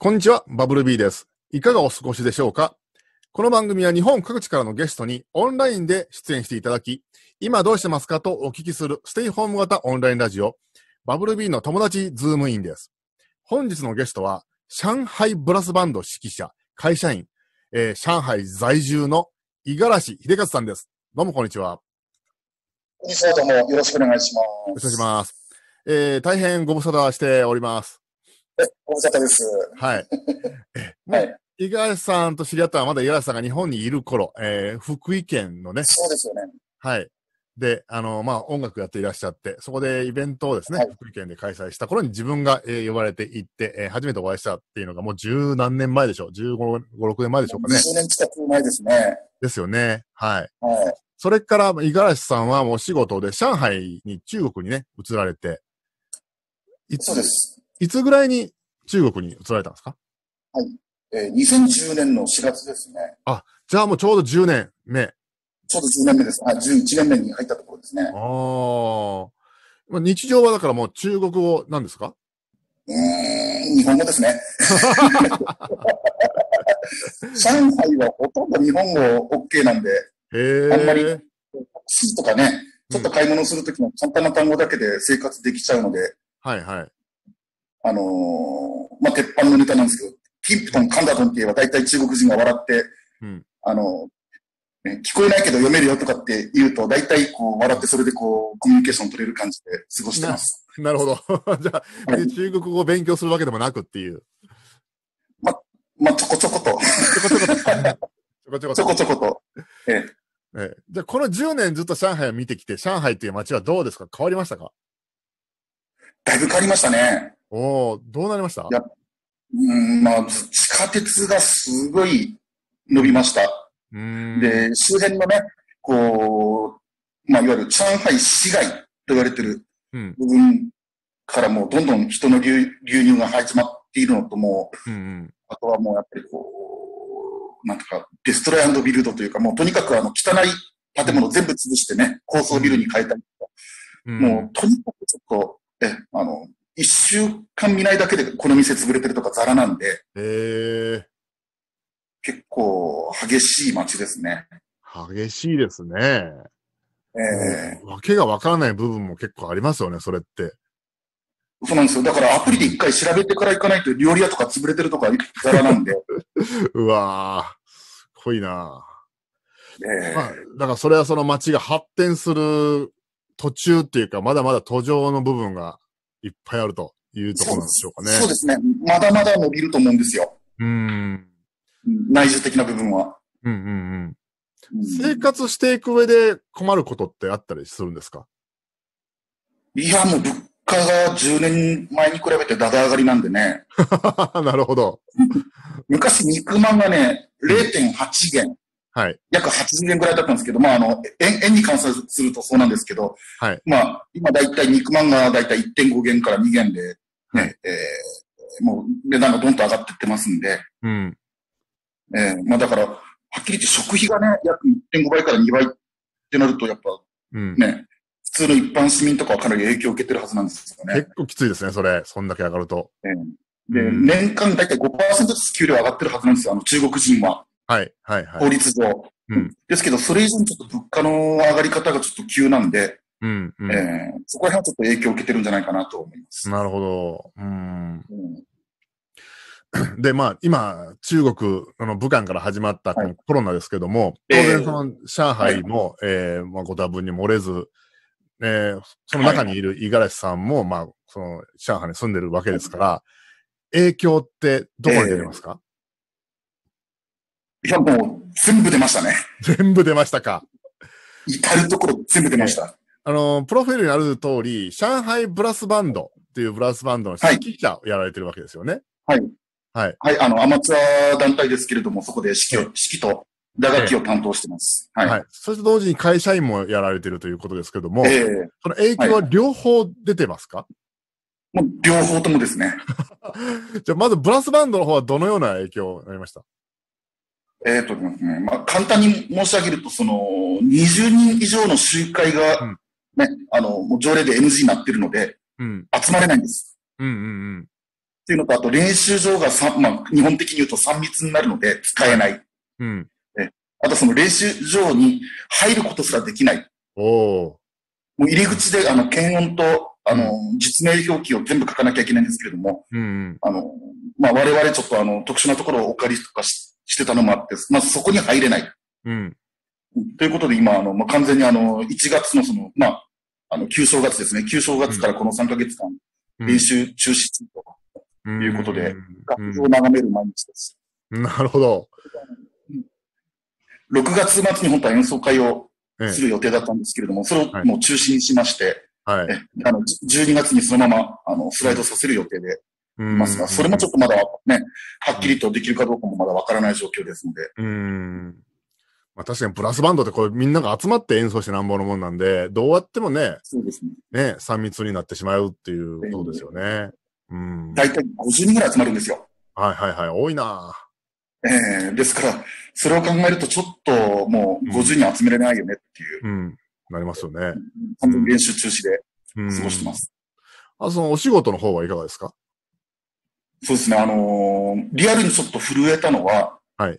こんにちは、バブル B です。いかがお過ごしでしょうか？この番組は日本各地からのゲストにオンラインで出演していただき、今どうしてますかとお聞きするステイホーム型オンラインラジオ、バブル B の友達ズームインです。本日のゲストは、上海ブラスバンド指揮者、会社員、上海在住の五十嵐秀和さんです。どうもこんにちは。 こんにちは、どうもよろしくお願いします。 よろしくお願いします。大変ご無沙汰しております。 ご無沙汰です。 はい。はい。五十嵐さんと知り合ったのはまだ五十嵐さんが日本にいる頃、福井県のね。 そうですよね。 はい。で、音楽やっていらっしゃって、そこでイベントをですね、福井県で開催した頃に自分が、呼ばれて行って、初めてお会いしたっていうのがもう十何年前でしょう。15、6年前でしょうかね。 20年近く前ですね。 ですよね。はい。 はい。 それから、五十嵐さんはもう仕事で上海に、中国にね、移られて、 そうです。 いつぐらいに中国に移られたんですか？ はい。2010年の4月ですね。 あ、じゃあもうちょうど10年目。 ちょうど10年目です。11年目に入ったところですね。 日常はだからもう中国語なんですか？ 日本語ですね。上海はほとんど日本語 OK なんで、あんまり、市とかね、ちょっと買い物するときの簡単な単語だけで生活できちゃうので、 はいはい。 鉄板のネタなんですけど、キンプトン、カンダトンって言えば大体中国人が笑って、聞こえないけど読めるよとかって言うと、大体こう笑ってそれでこうコミュニケーション取れる感じで過ごしてます。 なるほど。じゃあ、中国語を勉強するわけでもなくっていう。 ちょこちょこと。ちょこちょこと。 じゃあ、この10年ずっと上海を見てきて、上海っていう街はどうですか？変わりましたか？ だいぶ変わりましたね。 どうなりました？ 地下鉄がすごい伸びました。で、周辺のね、いわゆる上海市街と言われてる部分からもうどんどん人の流入が始まっているのとも、あとはもうやっぱりなんとかデストロイ&ビルドというか、もうとにかく汚い建物全部潰してね、高層ビルに変えたりとか、もうとにかくちょっと、一週間見ないだけでこの店潰れてるとかザラなんで、結構激しい街ですね。 激しいですね。わけがわからない部分も結構ありますよね、それって。 そうなんですよ。だからアプリで一回調べてから行かないと料理屋とか潰れてるとかザラなんで。 うわぁ、すごいなだからそれはその街が発展する途中っていうか、まだまだ途上の部分がいっぱいあるというところなんでしょうかね。 そうですね。まだまだ伸びると思うんですよ。内需的な部分は。 生活していく上で困ることってあったりするんですか？ いや、もう物価が10年前に比べてだだ上がりなんでね。 なるほど。 昔肉まんがね、0.8 元。 はい。 約80元ぐらいだったんですけど、円に換算するとそうなんですけど、 はい。 今だいたい肉まんがだいたい 1.5 元から2元で、ね、もう値段がどんと上がってってますんで、だから、はっきり言って食費がね、約 1.5 倍から2倍ってなると、やっぱ、ね、普通の一般市民とかはかなり影響を受けてるはずなんですよね。 結構きついですね、それ。そんだけ上がると。 で、年間だいたい 5% ずつ給料上がってるはずなんですよ、中国人は。 はい、はい、はい。 法律上。ですけど、それ以上にちょっと物価の上がり方がちょっと急なんで、そこら辺はちょっと影響を受けてるんじゃないかなと思います。 なるほど。で、今、中国、武漢から始まったこのコロナですけども、当然その、上海も、ご多分に漏れず、その中にいる五十嵐さんも、その、上海に住んでるわけですから、影響ってどこに出てますか？ いや、もう、全部出ましたね。 全部出ましたか。 至るところ全部出ました。 プロフィールにある通り、上海ブラスバンドっていうブラスバンドの指揮者をやられてるわけですよね。 はい。はい。はい、アマチュア団体ですけれども、そこで指揮と打楽器を担当してます。はい。 それと同時に会社員もやられてるということですけども、その影響は両方出てますか？ もう両方ともですね。 じゃあ、まずブラスバンドの方はどのような影響になりました？ 簡単に申し上げると、20人以上の集会が、ね、もう条例で NG になってるので、集まれないんです。 っていうのと、あと練習場が日本的に言うと3密になるので使えない。 うん。 あとその練習場に入ることすらできない。もう入り口で検温と、実名表記を全部書かなきゃいけないんですけれども、我々ちょっと特殊なところをお借りとかしてたのもあって、まずそこに入れない。ということで今、完全に1月の旧正月ですね。旧正月からこの3ヶ月間、練習中止ということで、学校を眺める毎日です。 なるほど。 6月末に本当は演奏会をする予定だったんですけれども、それをもう中止にしまして、12月にそのまま、スライドさせる予定でいますが、それもちょっとまだね、はっきりとできるかどうかもまだわからない状況ですので。 確かにブラスバンドってこれみんなが集まって演奏してなんぼのもんなんで、どうやってもね、 そうですね、3密になってしまうっていうことですよね。 だいたい50人ぐらい集まるんですよ。 多いなですから、それを考えるとちょっともう50人集めれないよねっていう。 なりますよね。 完全に練習中止で過ごしてます。 そのお仕事の方はいかがですか？ そうですね、リアルにちょっと震えたのは、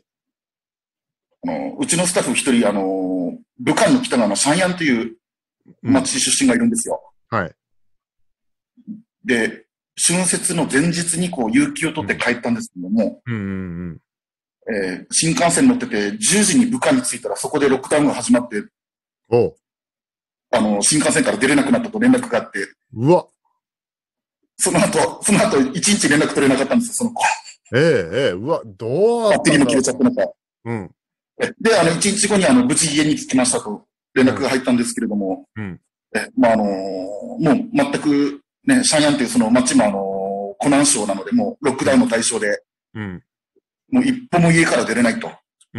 うちのスタッフ一人、武漢の北側のシャンヤンという町出身がいるんですよ。で、春節の前日に有給を取って帰ったんですけども、新幹線乗ってて10時に武漢に着いたらそこでロックダウンが始まって、新幹線から出れなくなったと連絡があって、その後1日連絡取れなかったんですよ、その子。 どうバッテリーも切れちゃったのか。で、1日後に無事家に着きましたと連絡が入ったんですけれども、もう全くね、シャンヤンっていうその町も湖南省なので、もうロックダウンの対象で、もう一歩も家から出れないと。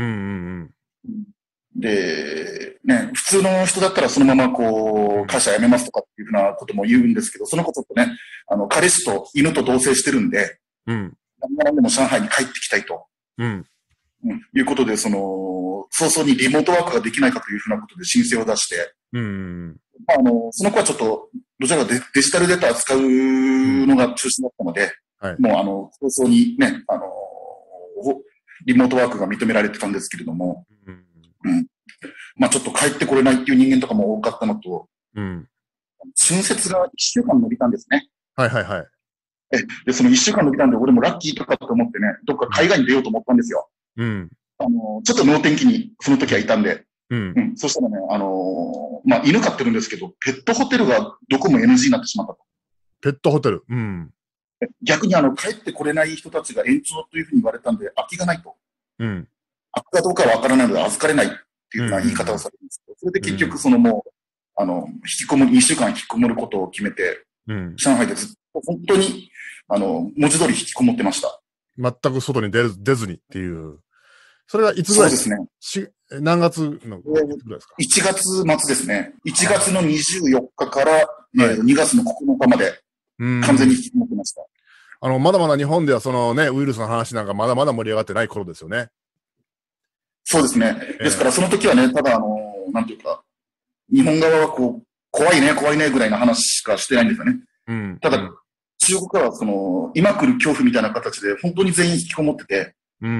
で、ね、普通の人だったらそのまま会社辞めますとかっていうふうなことも言うんですけど、その子ちょっとね、彼氏と犬と同棲してるんで、何でも上海に帰ってきたいと。いうことで、早々にリモートワークができないかというふうなことで申請を出して、その子はちょっと、どちらかデジタルデータを扱うのが中心だったので、もう、早々にね、リモートワークが認められてたんですけれども、ちょっと帰ってこれないっていう人間とかも多かったのと、春節が1週間伸びたんですね。で、その1週間伸びたんで、俺もラッキーとかと思ってね、どっか海外に出ようと思ったんですよ。ちょっと能天気にその時はいたんで、そしたらね、犬飼ってるんですけど、ペットホテルがどこも NG になってしまったと。 ペットホテル逆に帰ってこれない人たちが延長というふうに言われたんで、空きがないと。空きかどうかはわからないので預かれないっていうような言い方をされるんですけど、それで結局もう、引きこもり、2週間引きこもることを決めて、上海でずっと本当に、文字通り引きこもってました。 全く外に出ずにっていう。それはいつぐらいですか？そうですね。何月のぐらいですか？1 月末ですね。1月の24日から、2月の9日まで、完全に引きこもってました。 まだまだ日本ではそのね、ウイルスの話なんかまだまだ盛り上がってない頃ですよね。 そうですね。ですからその時はね、ただなんていうか、日本側は怖いねぐらいの話しかしてないんですよね。ただ、中国は今来る恐怖みたいな形で本当に全員引きこもってて、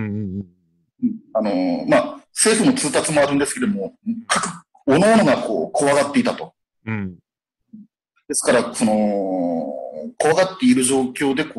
政府の通達もあるんですけれども、各々が怖がっていたと。ですから、怖がっている状況で、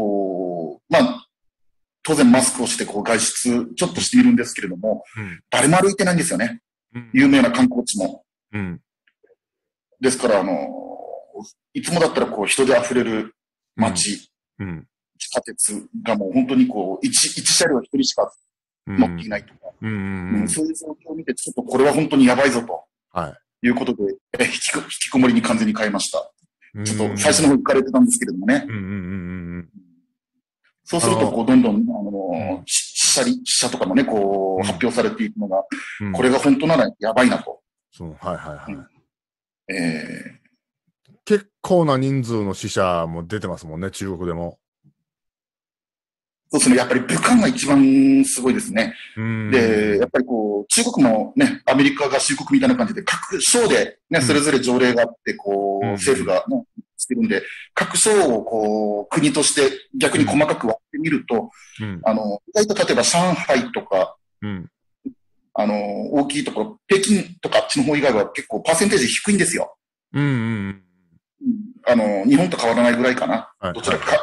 当然マスクをして外出ちょっとしているんですけれども、誰も歩いてないんですよね。有名な観光地も。ですから、いつもだったら人で溢れる街、地下鉄がもう本当に一車両一人しか乗っていないとか、そういう状況を見て、ちょっとこれは本当にやばいぞと。いうことで、引きこもりに完全に変えました。ちょっと最初の方行かれてたんですけれどもね。そうすると、どんどん、死者とかもね、発表されていくのが、これが本当ならやばいなと。 結構な人数の死者も出てますもんね、中国でも。 そうですね、やっぱり武漢が一番すごいですね。で、やっぱり中国もね、アメリカ合衆国みたいな感じで、各省でね、それぞれ条例があって、政府が、ね、 してるんで、各省をこう、国として逆に細かく割ってみると、意外と例えば上海とか、大きいところ、北京とかあっちの方以外は結構パーセンテージ低いんですよ。日本と変わらないぐらいかな。どちらか。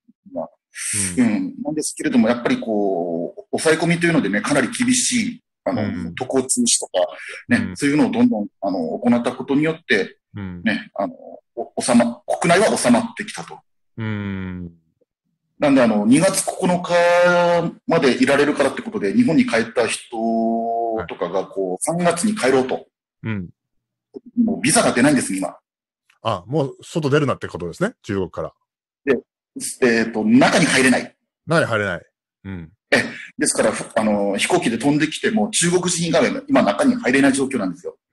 なんですけれども、やっぱりこう、抑え込みというのでね、かなり厳しい、渡航中止とか、ね、そういうのをどんどん、行ったことによって、ね、国内は収まってきたと。なんで、2月9日までいられるからってことで、日本に帰った人とかが、こう、3月に帰ろうと。もうビザが出ないんです、今。 あ、もう外出るなってことですね、中国から。 で、中に入れない。 中に入れない。 ですから、飛行機で飛んできても、中国人以外は今中に入れない状況なんですよ。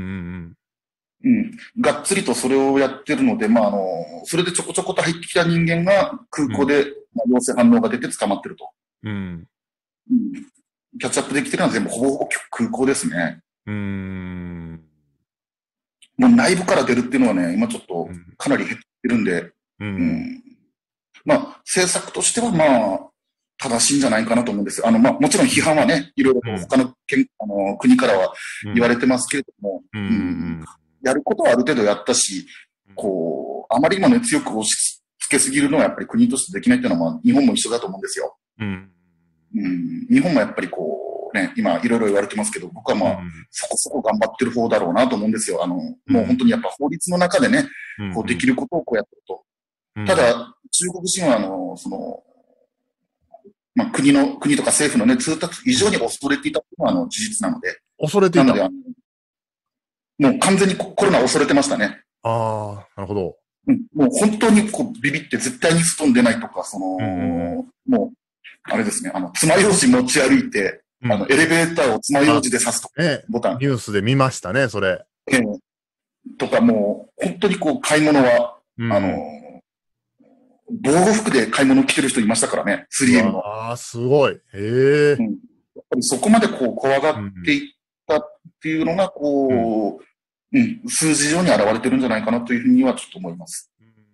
がっつりとそれをやってるので、それでちょこちょこと入ってきた人間が空港で陽性反応が出て捕まってると。キャッチアップできてるのは全部ほぼほぼ空港ですね。もう内部から出るっていうのはね、今ちょっとかなり減ってるんで、政策としては正しいんじゃないかなと思うんですよ。もちろん批判はね、いろいろ他の国からは言われてますけれども、やることはある程度やったし、こう、あまりにもね、強く押し付けすぎるのはやっぱり国としてできないっていうのは、日本も一緒だと思うんですよ。日本もやっぱりこう、ね、今いろいろ言われてますけど、僕はそこそこ頑張ってる方だろうなと思うんですよ。もう本当にやっぱ法律の中でね、こうできることをこうやってると。ただ、中国人は国とか政府のね、通達以上に恐れていたのは事実なので。 恐れていた。 なので、もう完全にコロナを恐れてましたね。 ああ、なるほど。 もう本当にこうビビって絶対に外に出ないとか、もう、あれですね、爪楊枝持ち歩いて、エレベーターを爪楊枝で刺すとか、ボタン。 ニュースで見ましたね、それ。 とかもう、本当にこう買い物は、防護服で買い物来てる人いましたからね、3M の。 ああ、すごい。やっぱりそこまでこう怖がっていったっていうのが、こう、数字上に現れてるんじゃないかなというふうにはちょっと思います。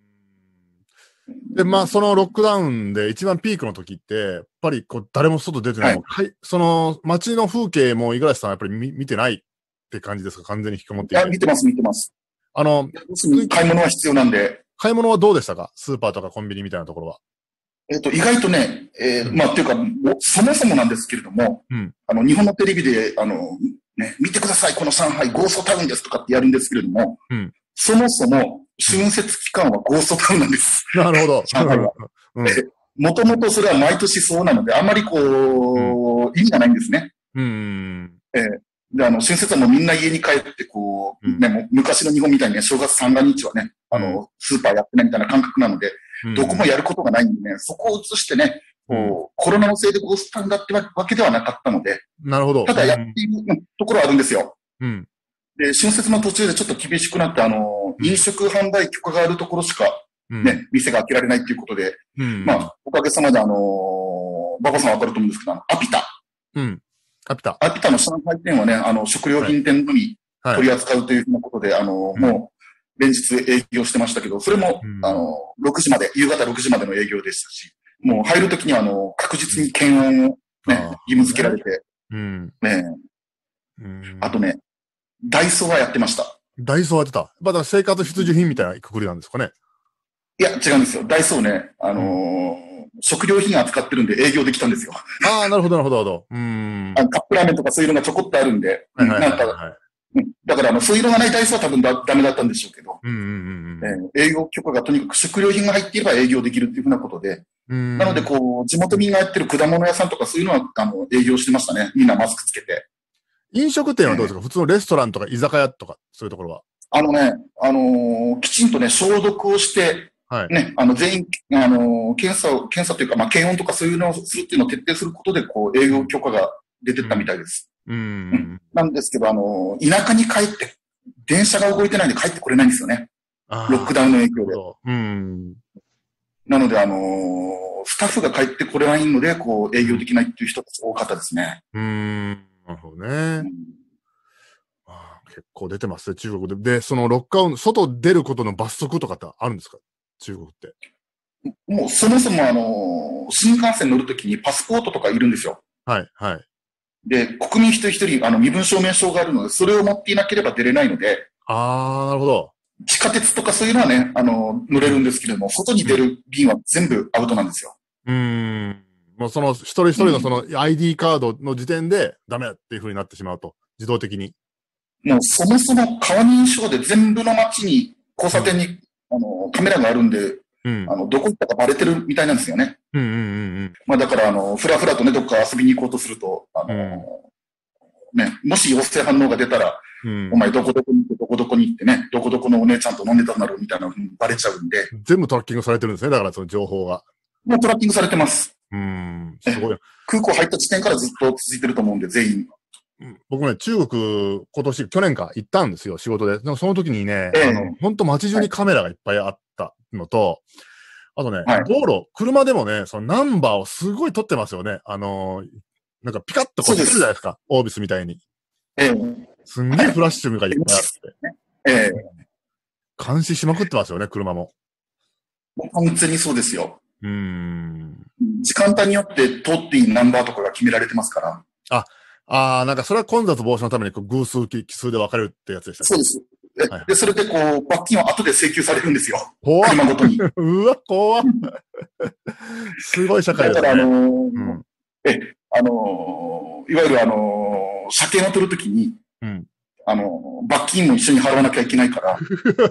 で、そのロックダウンで一番ピークの時って、やっぱりこう誰も外出てない。その街の風景も五十嵐さんはやっぱり見てないって感じですか？完全に引きこもっていて。 見てます。買い物は必要なんで。 買い物はどうでしたか？スーパーとかコンビニみたいなところは。 意外とね、っていうか、そもそもなんですけれども、日本のテレビで、見てください、この上海ゴーストタウンですとかってやるんですけれども、そもそも春節期間はゴーストタウンなんです。 なるほど。 上海は。もともとそれは毎年そうなので、あまりこう、意味がないんですね。で、春節はもうみんな家に帰って、こう、もう昔の日本みたいにね、正月三が日はね、スーパーやってないみたいな感覚なので、どこもやることがないんでね、そこを移してね、コロナのせいでゴーストタウンだってわけではなかったので、 なるほど。 ただやっているところはあるんですよ。で、春節の途中でちょっと厳しくなって、飲食販売許可があるところしか、ね、店が開けられないっていうことで、おかげさまでババさんわかると思うんですけど、アピタ。アピタの上海店はね、食料品店のみ取り扱うというふうなことで、もう、連日営業してましたけど、それも、6時まで、夕方6時までの営業でしたし、もう入るときには、確実に検温をね、義務付けられて、あとね、ダイソーはやってました。 ダイソーやってた。まだ生活必需品みたいなくくりなんですかね。 いや、違うんですよ。ダイソーね、食料品扱ってるんで営業できたんですよ。 ああ、なるほど、なるほど。 カップラーメンとかそういうのがちょこっとあるんで、だからそういうのがないダイソーは多分ダメだったんでしょうけど、営業許可がとにかく食料品が入っていれば営業できるっていうふうなことで、なのでこう、地元民がやってる果物屋さんとかそういうのは営業してましたね。みんなマスクつけて。 飲食店はどうですか？普通のレストランとか居酒屋とか、そういうところは。 きちんとね、消毒をして、ね、全員、検査というか、検温とかそういうのをするっていうのを徹底することで、こう、営業許可が出てったみたいです。なんですけど、田舎に帰って、電車が動いてないんで帰ってこれないんですよね。ロックダウンの影響で。なので、スタッフが帰ってこれないので、こう、営業できないっていう人たち多かったですね。 なるほどね。 結構出てますね、中国で。で、そのロックダウン、外出ることの罰則とかってあるんですか？中国って。 もうそもそも新幹線乗るときにパスポートとかいるんですよ。 はい、はい。 で、国民一人一人、身分証明書があるので、それを持っていなければ出れないので、 あー、なるほど。 地下鉄とかそういうのはね、乗れるんですけれども、外に出る便は全部アウトなんですよ。 もうその一人一人のその ID カードの時点でダメっていう風になってしまうと。自動的に。 もうそもそも顔認証で全部の街に、交差点に、カメラがあるんで、どこ行ったかバレてるみたいなんですよね。まあだから、ふらふらとね、どっか遊びに行こうとすると、ね、もし陽性反応が出たら、お前どこどこに行って、どこどこに行ってね、どこどこのお姉ちゃんと飲んでたんだろうみたいな風にバレちゃうんで。 全部トラッキングされてるんですね。だからその情報が。 もうトラッキングされてます。 すごい。 空港入った時点からずっと続いてると思うんで、全員。 僕ね、中国、去年か行ったんですよ、仕事で。でもその時にね、本当街中にカメラがいっぱいあったのと、あとね、道路、車でもね、そのナンバーをすごい撮ってますよね。なんかピカッとこうしてるじゃないですか。オービスみたいに。すんげえフラッシュがいっぱいあって。監視しまくってますよね、車も。 完全にそうですよ。時間帯によって通っていいナンバーとかが決められてますから。 なんかそれは混雑防止のために偶数奇数で分かれるってやつでしたね。 そうです。で、それで罰金は後で請求されるんですよ。 怖っ。 車ごとに。 うわ、怖っ。すごい社会ですね。 だからいわゆる車検を取るときに、罰金も一緒に払わなきゃいけないから、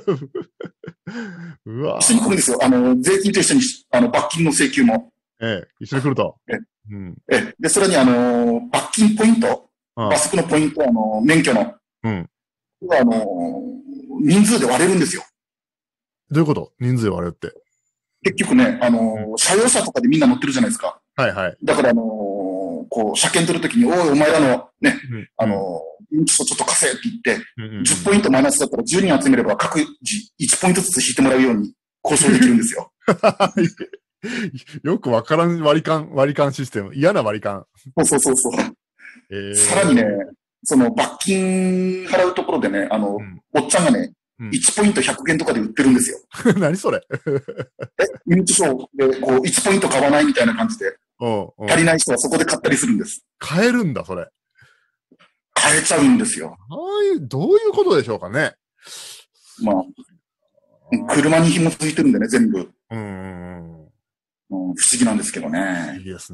うわ一緒に来るんですよ。税金と一緒に、罰金の請求も。 一緒に来ると。 で、それに罰金ポイント、罰則のポイント、免許の、人数で割れるんですよ。 どういうこと？人数で割れるって。 結局ね、車用車とかでみんな乗ってるじゃないですか。 はいはい。 だから車検取るときに、おい、お前らのね、認知書ちょっと貸せって言って、10ポイントマイナスだったら10人集めれば各自1ポイントずつ引いてもらうように交渉できるんですよ。 よくわからん割り勘システム。嫌な割り勘。 そう。さらにね、その罰金払うところでね、おっちゃんがね、1ポイント100元とかで売ってるんですよ。 何それ？ 認知書で1ポイント買わないみたいな感じで。足りない人はそこで買ったりするんです。 買えるんだ、それ。 買えちゃうんですよ。 どういうことでしょうかね。 まあ、車に紐づいてるんでね、全部。不思議なんですけどね。 いいですね。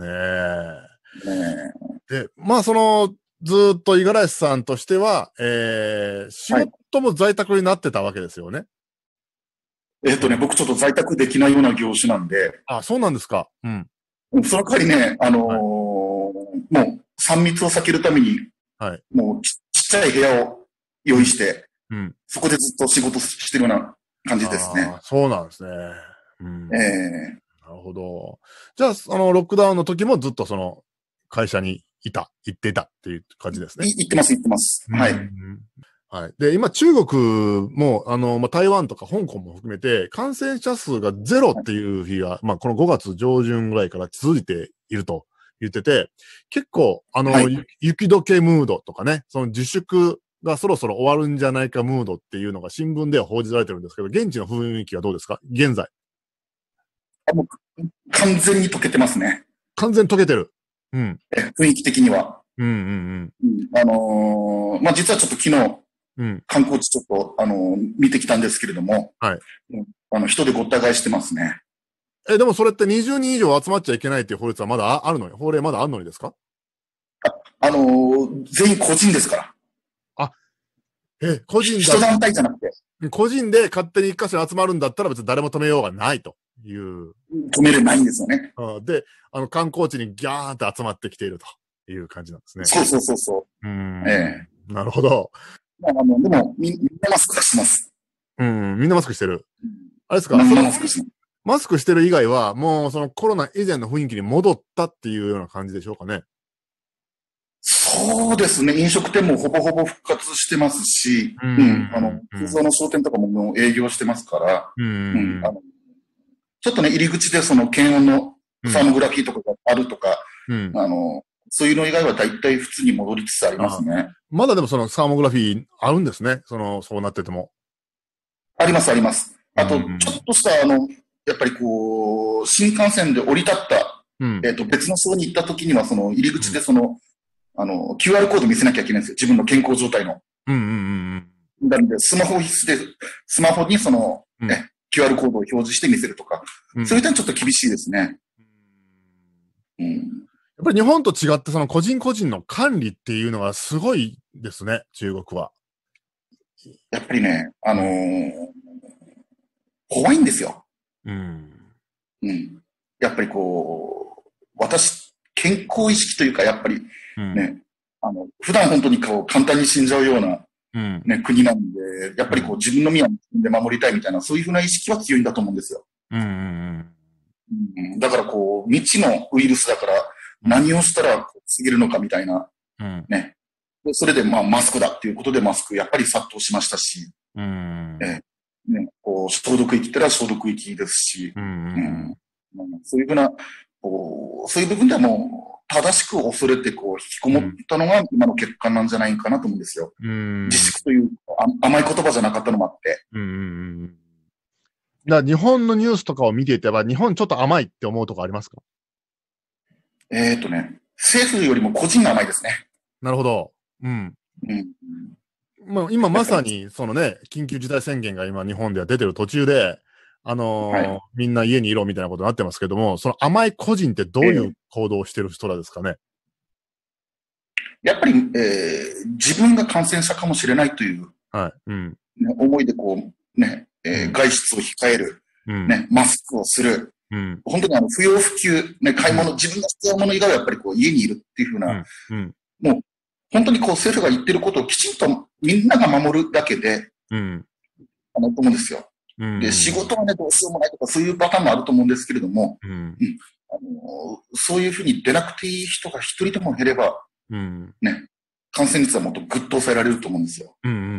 で、まあずっと五十嵐さんとしては、仕事も在宅になってたわけですよね。 僕ちょっと在宅できないような業種なんで。 あ、そうなんですか。 その代わりね、もう3密を避けるために、もうちっちゃい部屋を用意して、そこでずっと仕事してるような感じですね。 そうなんですね。なるほど。じゃあ、ロックダウンの時もずっと会社に行っていたっていう感じですね。 行ってます。はい。 はい。で、今中国も、台湾とか香港も含めて、感染者数がゼロっていう日が、この5月上旬ぐらいから続いていると言ってて、結構、雪解けムードとかね、その自粛がそろそろ終わるんじゃないかムードっていうのが新聞では報じられてるんですけど、現地の雰囲気はどうですか？現在。 もう完全に溶けてますね。 完全に溶けてる。 雰囲気的には。実はちょっと昨日、観光地ちょっと、見てきたんですけれども、人でごった返してますね。 でもそれって20人以上集まっちゃいけないっていう法律はまだあるのに、法令まだあるのにですか？ 全員個人ですから。 個人人団体じゃなくて。 個人で勝手に一箇所に集まるんだったら別に誰も止めようがないという。 止めれないんですよね。 で、観光地にギャーンって集まってきているという感じなんですね。 そう。 なるほど。 でも、みんなマスクしてます。 みんなマスクしてる。あれですか？マスクしてる以外は、もうそのコロナ以前の雰囲気に戻ったっていうような感じでしょうかね。 そうですね。飲食店もほぼほぼ復活してますし、通常の商店とかももう営業してますから、ちょっとね、入り口でその検温のサーモグラフィーとかがあるとか、 そういうの以外は大体普通に戻りつつありますね。 まだでもそのサーモグラフィーあるんですね。そうなってても。 あります、あります。あと、ちょっとした、やっぱりこう、新幹線で降り立った、別の層に行った時には、その入り口でQR コード見せなきゃいけないんですよ。自分の健康状態の。なんで、スマホ必須で、スマホにQR コードを表示して見せるとか、そういう点ちょっと厳しいですね。 やっぱり日本と違ってその個人個人の管理っていうのがすごいですね、中国は。 やっぱりね、怖いんですよ。やっぱりこう、健康意識というか、やっぱりね、普段本当にこう簡単に死んじゃうような、国なんで、やっぱりこう自分の身は自分で守りたいみたいな、そういうふうな意識は強いんだと思うんですよ。だからこう、未知のウイルスだから、何をしたら過ぎるのかみたいな、ね。それでマスクだっていうことでマスクやっぱり殺到しましたし、こう消毒液ってのは消毒液ですし、そういうふうな、そういう部分ではもう正しく恐れてこう引きこもったのが今の結果なんじゃないかなと思うんですよ。自粛という甘い言葉じゃなかったのもあって。 だから日本のニュースとかを見ていてば、日本ちょっと甘いって思うとこありますか？ 政府よりも個人が甘いですね。 なるほど。今まさに、緊急事態宣言が今日本では出てる途中で、みんな家にいろみたいなことになってますけども、その甘い個人ってどういう行動をしてる人らですかね？ やっぱり、自分が感染者かもしれないという、思いでこう、外出を控える、マスクをする、本当に不要不急、買い物、自分が必要なもの以外はやっぱりこう家にいるっていうふうな、もう本当にこう政府が言ってることをきちんとみんなが守るだけで、と思うんですよ。で、仕事はね、どうしようもないとか、そういうパターンもあると思うんですけれども、そういうふうに出なくていい人が一人でも減れば、感染率はもっとぐっと抑えられると思うんですよ。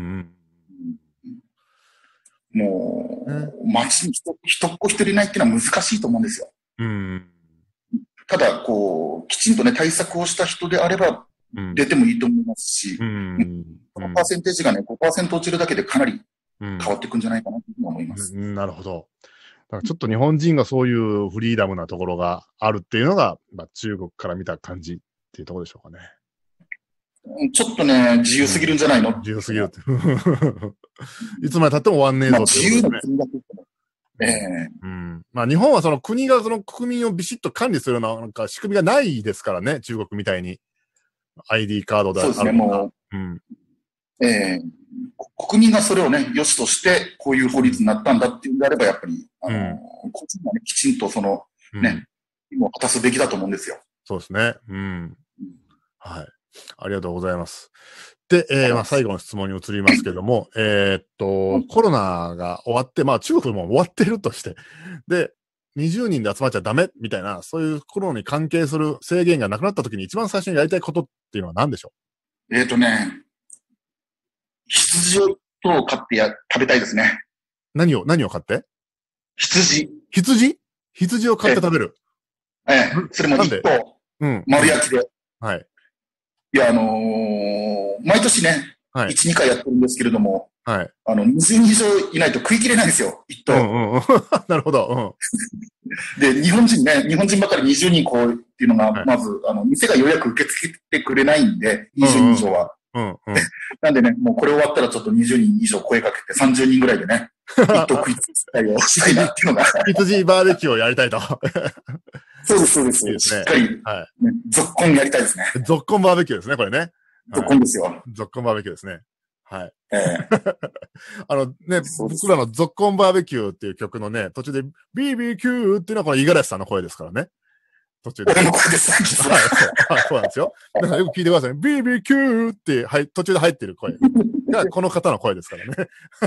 もう、街に人っ子一人いないっていうのは難しいと思うんですよ。ただ、こう、きちんとね、対策をした人であれば、出てもいいと思いますし、このパーセンテージがね、5% 落ちるだけでかなり変わっていくんじゃないかなと思います。 なるほど。だからちょっと日本人がそういうフリーダムなところがあるっていうのが、中国から見た感じっていうところでしょうかね。 ちょっとね、自由すぎるんじゃないの？ 自由すぎるって。いつまで経っても終わんねえぞっていうことですね。 自由な国だけ日本はその国がその国民をビシッと管理するようななんか仕組みがないですからね、中国みたいに。ID カードであるとか。 そうですね、もう、国民がそれをね、良しとして、こういう法律になったんだっていうんであれば、やっぱり、個人がね、きちんともう果たすべきだと思うんですよ。 そうですね。はい。ありがとうございます。で、最後の質問に移りますけども、コロナが終わって、中国も終わってるとして、で、20人で集まっちゃダメみたいな、そういうコロナに関係する制限がなくなった時に一番最初にやりたいことっていうのは何でしょう？羊を買って食べたいですね。 何を買って？ 羊を買って食べる。 それも一頭、丸焼きで。 はい。 いや、毎年ね、1、2回やってるんですけれども、20人以上いないと食い切れないんですよ、一頭。 なるほど。 で、日本人ばかり20人こうっていうのが、まず、店が予約受け付けてくれないんで、20人以上は。なんでね、もうこれ終わったらちょっと20人以上声かけて30人ぐらいでね、一頭食いつきたいをしたいなっていうのが。 羊バーベキューをやりたいと。 そうです。しっかり、ゾッコンやりたいですね。 ゾッコンバーベキューですね、これね。 ゾッコンですよ。 ゾッコンバーベキューですね。はい。僕らのゾッコンバーベキューっていう曲のね、途中で BBQ っていうのはこの五十嵐さんの声ですからね。途中で。 俺の声です。 そうなんですよ。だからよく聞いてくださいね。BBQ って途中で入ってる声がこの方の声ですからね。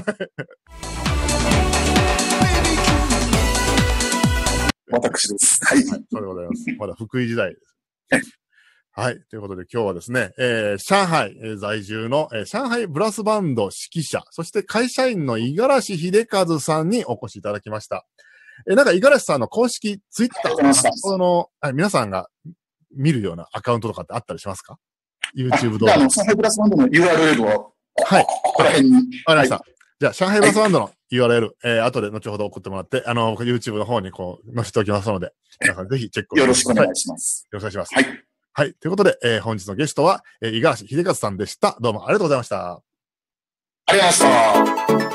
私です。はい。 そうでございます。まだ福井時代です。はい。ということで今日はですね、上海在住の、上海ブラスバンド指揮者、そして会社員の五十嵐秀和さんにお越しいただきました。なんか五十嵐さんの公式ツイッター、皆さんが見るようなアカウントとかってあったりしますか？ YouTube 動画。 上海ブラスバンドの URL を、 はい。 ここら辺に。わかりました。じゃあ、上海ブラスバンドの URL、後で後ほど送ってもらって、僕 YouTube の方にこう、載せておきますので、皆さんぜひチェックをしてください。 よろしくお願いします。 よろしくお願いします。 はい。 はい。ということで、本日のゲストは、五十嵐秀和さんでした。どうもありがとうございました。 ありがとうございました。